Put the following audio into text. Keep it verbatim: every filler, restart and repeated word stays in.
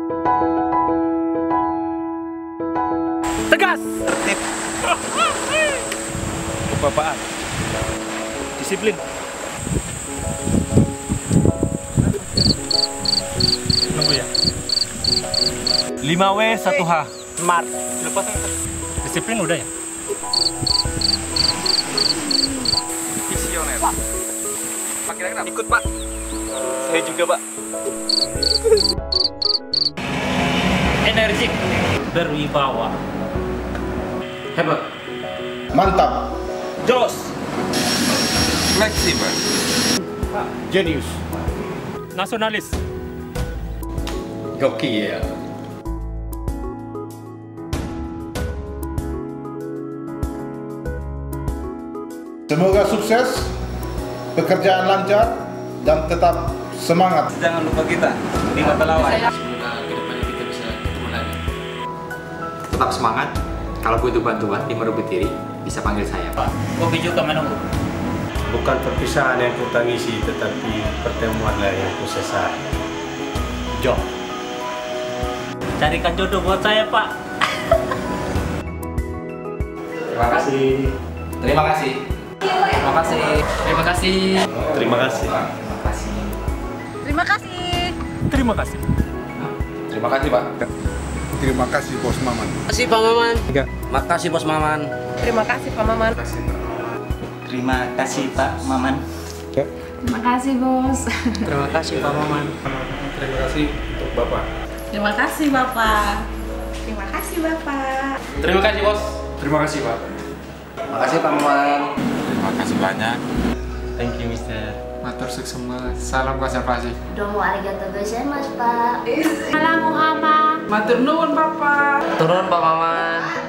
Tegas, tertib, kebapaan, disiplin. Nunggu ya. lima W satu H. Smart. Disiplin udah ya. Visioner. Pak kira-kira ikut Pak. Uh, Saya juga Pak. Energik, berwibawa, hebat, mantap, jos, Fleksibel. jenius, nasionalis, Gokil. semoga sukses, pekerjaan lancar, dan tetap semangat. Jangan lupa kita di mata lawan. Semoga kedepannya kita bisa ketemu lagi. Tetap semangat. Kalau butuh bantuan di Marubetiri bisa panggil saya. Pak. kopi juga menunggu. Bukan perpisahan yang ku tangisi, tetapi pertemuanlah yang ku sesali. Jo. Carikan jodoh buat saya Pak. Terima kasih. Terima kasih. Terima kasih. Terima kasih. Terima kasih. Terima kasih. Terima kasih. Terima kasih. Terima kasih Pak. Terima kasih Bos Maman. Terima kasih Pak Maman. Makasih Bos Maman. Terima kasih Pak Maman. Terima kasih Pak Maman. Terima kasih Bos. Terima kasih Pak Maman. Terima kasih untuk Bapak. Terima kasih Bapak. Terima kasih Bapak. Terima kasih Bos. Terima kasih Pak. Terima kasih Pak Maman. Terima kasih banyak. Thank you Mister. Matur sukses. Salam konservasi. Domo arigatou gozaimasu, Pak. Salam Muhammad. Matur nuwun Bapak. Turun Pak Maman.